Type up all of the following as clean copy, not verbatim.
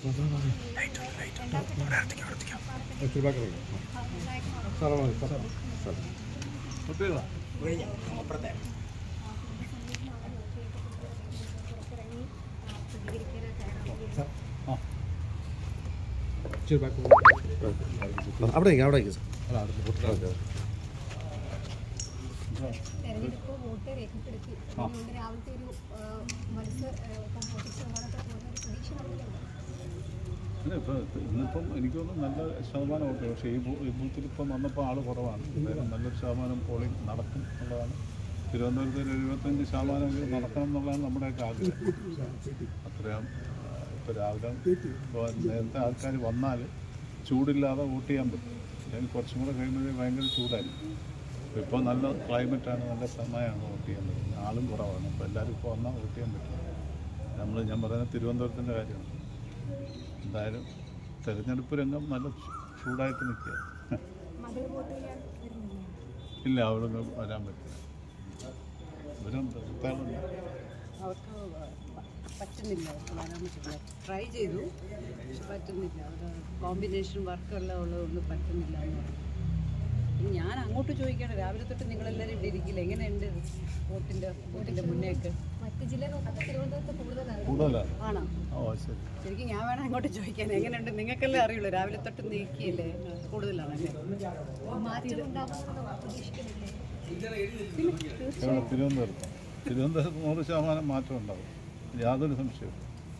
അവിടേക്ക് തെരഞ്ഞെടുപ്പ് വോട്ട് രേഖപ്പെടുത്തി അതുകൊണ്ട് രാവിലത്തെ ഒരു അല്ല ഇപ്പോൾ ഇന്നിപ്പം എനിക്ക് തോന്നുന്നു നല്ല ശതമാനം വോട്ട്. പക്ഷേ ഈ ബൂത്തിൽ ഇപ്പം വന്നപ്പോൾ ആൾ കുറവാണ്. എന്തായാലും നല്ലൊരു ശതമാനം പോളിംഗ് നടക്കും എന്നുള്ളതാണ്. തിരുവനന്തപുരത്ത് ഒരു 75% നടക്കണം എന്നുള്ളതാണ് നമ്മുടെയൊക്കെ ആഗ്രഹം. അത്രയും ഇപ്പോൾ രാവിലെ നേരത്തെ ആൾക്കാർ വന്നാൽ ചൂടില്ലാതെ വോട്ട് ചെയ്യാൻ പറ്റും. ഞാൻ കുറച്ചും കൂടെ കഴിയുമ്പോഴേ ഭയങ്കര ചൂടായിരിക്കും. ഇപ്പോൾ നല്ല ക്ലൈമറ്റാണ്, നല്ല സമയമാണ് വോട്ട് ചെയ്യാൻ പറ്റുന്നത്. ആളും കുറവാണ്. അപ്പോൾ എല്ലാവരും ഇപ്പോൾ വന്നാൽ വോട്ട് ചെയ്യാൻ പറ്റും. ഞാൻ പറയുന്നത് തിരുവനന്തപുരത്തിൻ്റെ കാര്യമാണ്. എന്തായാലും തെരഞ്ഞെടുപ്പ് രംഗം നല്ല ചൂടായിട്ട് നിൽക്കുക. ഇല്ല, അവിടെ വരാൻ പറ്റില്ല. ഇവരുണ്ട്, അവർക്ക് പറ്റുന്നില്ല, അവർക്ക് വരാൻ പറ്റില്ല. ട്രൈ ചെയ്തു, പക്ഷെ പറ്റുന്നില്ല. അവർ കോമ്പിനേഷൻ വർക്കെല്ലാം ഉള്ളതുകൊണ്ട് പറ്റുന്നില്ല എന്ന് പറഞ്ഞു. ഞാൻ അങ്ങോട്ട് ചോദിക്കുകയാണ്, രാവിലെ തൊട്ട് നിങ്ങളെല്ലാവരും ഇവിടെ ഇരിക്കില്ല, എങ്ങനെയുണ്ട് വോട്ടിൻ്റെ മുന്നേക്ക്? മറ്റ് ജില്ലകളൊക്കെ തിരുവനന്തപുരത്ത് കൂടുതലാണ്. ആണോ? ശരിക്കും ഞാൻ വേണം അങ്ങോട്ട് ചോദിക്കാൻ, എങ്ങനെയുണ്ട്? നിങ്ങൾക്കെല്ലാം അറിയുള്ളൂ, രാവിലെ തൊട്ട് നീക്കിയല്ലേ, കൂടുതലാണല്ലേ? തിരുവനന്തപുരത്ത് 100% മാറ്റം ഉണ്ടാവും, യാതൊരു സംശയവും.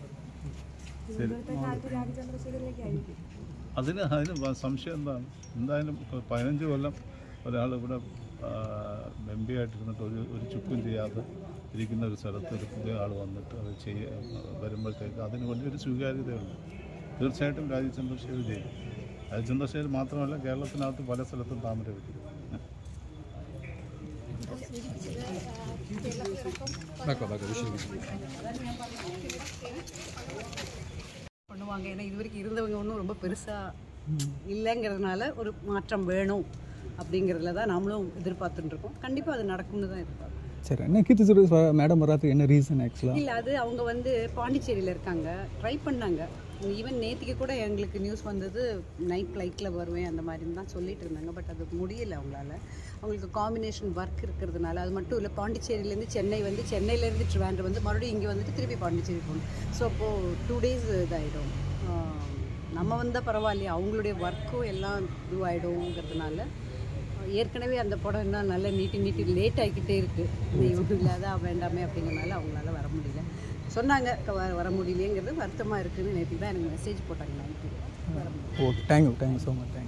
അതിന് സംശയം എന്താണ്? എന്തായാലും 15 കൊല്ലം ഒരാൾ ഇവിടെ MP ആയിട്ടിരുന്നിട്ട് ഒരു ചുക്കും ചെയ്യാതെ ഇരിക്കുന്ന ഒരു സ്ഥലത്ത് ഒരു പുതിയ ആൾ വന്നിട്ട് അത് വരുമ്പോഴത്തേക്ക് അതിന് വലിയൊരു സ്വീകാര്യതയുണ്ട്. തീർച്ചയായിട്ടും രാജീവ് ചന്ദ്രശേഖർ ചെയ്യും. രാജീവ് ചന്ദ്രശേഖർ മാത്രമല്ല, കേരളത്തിനകത്ത് പല സ്ഥലത്തും താമര വയ്ക്കും. பண்ணுவாங்க. ஏன்னா இது வரைக்கும் இருந்தவங்க ஒன்றும் ரொம்ப பெருசாக இல்லைங்கிறதுனால ஒரு மாற்றம் வேணும் அப்படிங்கிறதுல தான் நாமளும் எதிர்பார்த்துட்டு இருக்கோம். கண்டிப்பாக அது நடக்கும்னு தான் எதிர்பார்க்கணும். சரி, என்ன கீர்த்தி சுரேஷ் மேடம் வராதுக்கு என்ன ரீசன் ஆக்சுவலாக? இல்லை, அது அவங்க வந்து பாண்டிச்சேரியில் இருக்காங்க, ட்ரை பண்ணாங்க. ஈவன் நேற்றுக்கு கூட எங்களுக்கு நியூஸ் வந்தது, நைட் ஃப்ளைட்டில் வருவேன் அந்த மாதிரி தான் சொல்லிட்டு இருந்தாங்க. பட் அது முடியலை அவங்களால. அவங்களுக்கு காம்பினேஷன் ஒர்க் இருக்கிறதுனால. அது மட்டும் இல்லை, பாண்டிச்சேரியிலேருந்து சென்னை வந்து, சென்னையிலேருந்து ட்ரிவாண்ட்ரம் வந்து மறுபடியும் இங்கே வந்துட்டு திருப்பி பாண்டிச்சேரி போகணும். ஸோ அப்போது 2 days இதாகிடும். நம்ம வந்தால் பரவாயில்லையா, அவங்களுடைய ஒர்க்கும் எல்லாம் இதுவாகிடுங்கிறதுனால ஏற்கனவே அந்த படம் என்ன நல்லா நீட்டி லேட் ஆகிக்கிட்டே இருக்குது. இவங்க இல்லாத வேண்டாமே அப்படிங்கிறனால அவங்களால வர முடியல. சொன்னாங்க வர முடியலையேங்கிறது வருத்தமாக இருக்குதுன்னு. நேற்று தான் எனக்கு மெசேஜ் போட்டாங்க. நைட்டு வர முடியல. Okay, thank you so much.